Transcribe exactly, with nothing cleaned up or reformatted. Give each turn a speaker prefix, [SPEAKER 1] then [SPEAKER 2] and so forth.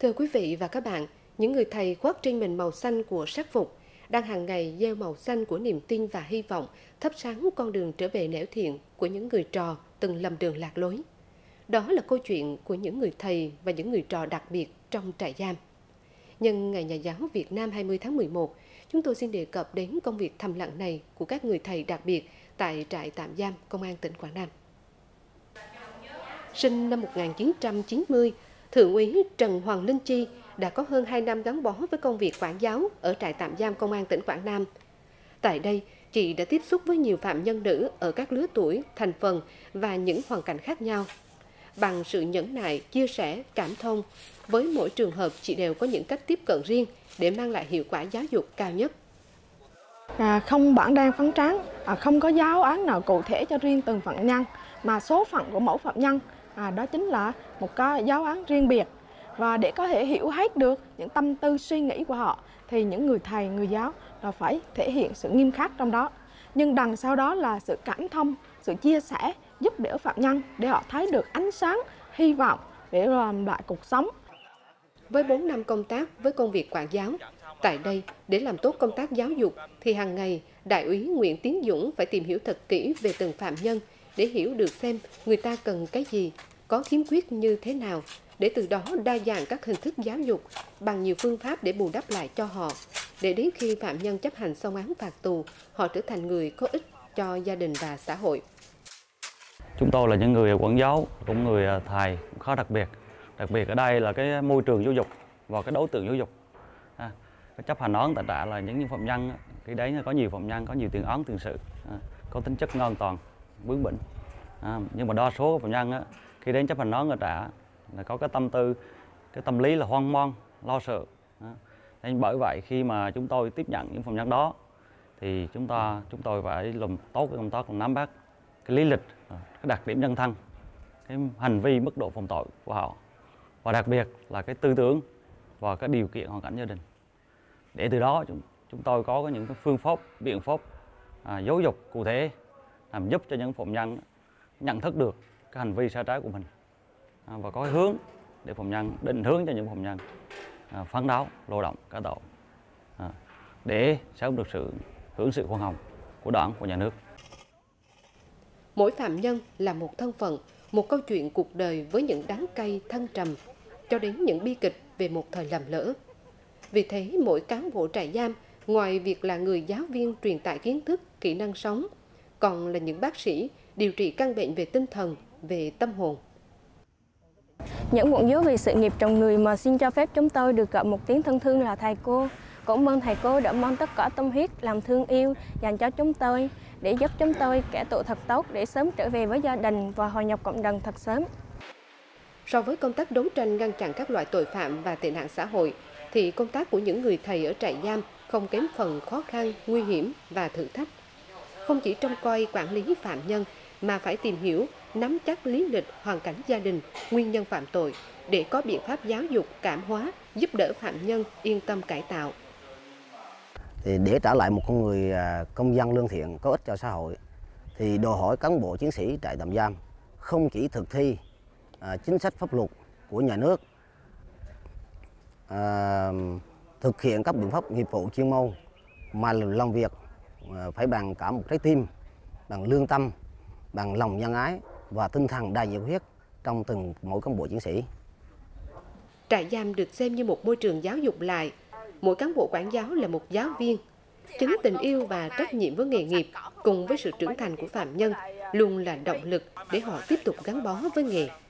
[SPEAKER 1] Thưa quý vị và các bạn, những người thầy khoác trên mình màu xanh của sắc phục đang hàng ngày gieo màu xanh của niềm tin và hy vọng, thắp sáng con đường trở về nẻo thiện của những người trò từng lầm đường lạc lối. Đó là câu chuyện của những người thầy và những người trò đặc biệt trong trại giam. Nhân Ngày Nhà giáo Việt Nam hai mươi tháng mười một, chúng tôi xin đề cập đến công việc thầm lặng này của các người thầy đặc biệt tại trại tạm giam Công an tỉnh Quảng Nam. Sinh năm một nghìn chín trăm chín mươi, Thượng úy Trần Hoàng Linh Chi đã có hơn hai năm gắn bó với công việc quản giáo ở trại tạm giam Công an tỉnh Quảng Nam. Tại đây, chị đã tiếp xúc với nhiều phạm nhân nữ ở các lứa tuổi, thành phần và những hoàn cảnh khác nhau. Bằng sự nhẫn nại, chia sẻ, cảm thông, với mỗi trường hợp chị đều có những cách tiếp cận riêng để mang lại hiệu quả giáo dục cao nhất.
[SPEAKER 2] À, không bảng đen phấn trắng, à, không có giáo án nào cụ thể cho riêng từng phạm nhân, mà số phận của mỗi phạm nhân à, đó chính là một cái giáo án riêng biệt. Và để có thể hiểu hết được những tâm tư suy nghĩ của họ thì những người thầy, người giáo là phải thể hiện sự nghiêm khắc trong đó. Nhưng đằng sau đó là sự cảm thông, sự chia sẻ, giúp đỡ phạm nhân để họ thấy được ánh sáng, hy vọng để làm lại cuộc sống.
[SPEAKER 1] Với bốn năm công tác với công việc quản giáo, tại đây để làm tốt công tác giáo dục thì hàng ngày Đại úy Nguyễn Tiến Dũng phải tìm hiểu thật kỹ về từng phạm nhân để hiểu được xem người ta cần cái gì, có khiếm khuyết như thế nào, để từ đó đa dạng các hình thức giáo dục bằng nhiều phương pháp để bù đắp lại cho họ, để đến khi phạm nhân chấp hành xong án phạt tù, họ trở thành người có ích cho gia đình và xã hội.
[SPEAKER 3] Chúng tôi là những người quản giáo, cũng người thầy cũng khá đặc biệt. Đặc biệt ở đây là cái môi trường giáo dục và cái đối tượng giáo dục. À, cái chấp hành án tại trại là những phạm nhân, cái đấy có nhiều phạm nhân, có nhiều tiền án tiền sự, à, có tính chất an toàn, bướng bỉnh. À, nhưng mà đa số phạm nhân á, khi đến chấp hành án ở trại là có cái tâm tư, cái tâm lý là hoang mang, lo sợ. À, nên bởi vậy khi mà chúng tôi tiếp nhận những phạm nhân đó thì chúng ta chúng tôi phải làm tốt cái công tác là nắm bắt cái lý lịch, cái đặc điểm nhân thân, cái hành vi mức độ phạm tội của họ, và đặc biệt là cái tư tưởng và cái điều kiện hoàn cảnh gia đình, để từ đó chúng, chúng tôi có những cái phương pháp, biện pháp à, giáo dục cụ thể làm giúp cho những phạm nhân nhận thức được cái hành vi sai trái của mình, à, và có hướng để phạm nhân định hướng cho những phạm nhân à, phấn đấu lao động cải tạo, à, để sớm được sự hưởng sự khoan hồng của Đảng, của nhà nước.
[SPEAKER 1] Mỗi phạm nhân là một thân phận, một câu chuyện cuộc đời với những đắng cay thăng trầm, cho đến những bi kịch về một thời lầm lỡ. Vì thế, mỗi cán bộ trại giam, ngoài việc là người giáo viên truyền tải kiến thức, kỹ năng sống, còn là những bác sĩ điều trị căn bệnh về tinh thần, về tâm hồn.
[SPEAKER 4] Những muộn dấu về sự nghiệp trong người mà xin cho phép chúng tôi được gọi một tiếng thân thương là thầy cô. Cũng mong thầy cô đã mang tất cả tâm huyết, làm thương yêu dành cho chúng tôi, để giúp chúng tôi kẻ tụ thật tốt để sớm trở về với gia đình và hòa nhập cộng đồng thật sớm.
[SPEAKER 1] So với công tác đấu tranh ngăn chặn các loại tội phạm và tệ nạn xã hội, thì công tác của những người thầy ở trại giam không kém phần khó khăn, nguy hiểm và thử thách. Không chỉ trông coi quản lý phạm nhân, mà phải tìm hiểu, nắm chắc lý lịch, hoàn cảnh gia đình, nguyên nhân phạm tội, để có biện pháp giáo dục, cảm hóa, giúp đỡ phạm nhân yên tâm cải tạo.
[SPEAKER 5] Thì để trở lại một con người công dân lương thiện, có ích cho xã hội, thì đòi hỏi cán bộ chiến sĩ trại tạm giam không chỉ thực thi à, chính sách pháp luật của nhà nước, à, thực hiện các biện pháp nghiệp vụ chuyên môn, mà làm việc à, phải bằng cả một trái tim, bằng lương tâm, bằng lòng nhân ái và tinh thần đầy nhiệt huyết trong từng mỗi cán bộ chiến sĩ.
[SPEAKER 1] Trại giam được xem như một môi trường giáo dục lại. Mỗi cán bộ quản giáo là một giáo viên. Chính tình yêu và trách nhiệm với nghề nghiệp cùng với sự trưởng thành của phạm nhân luôn là động lực để họ tiếp tục gắn bó với nghề.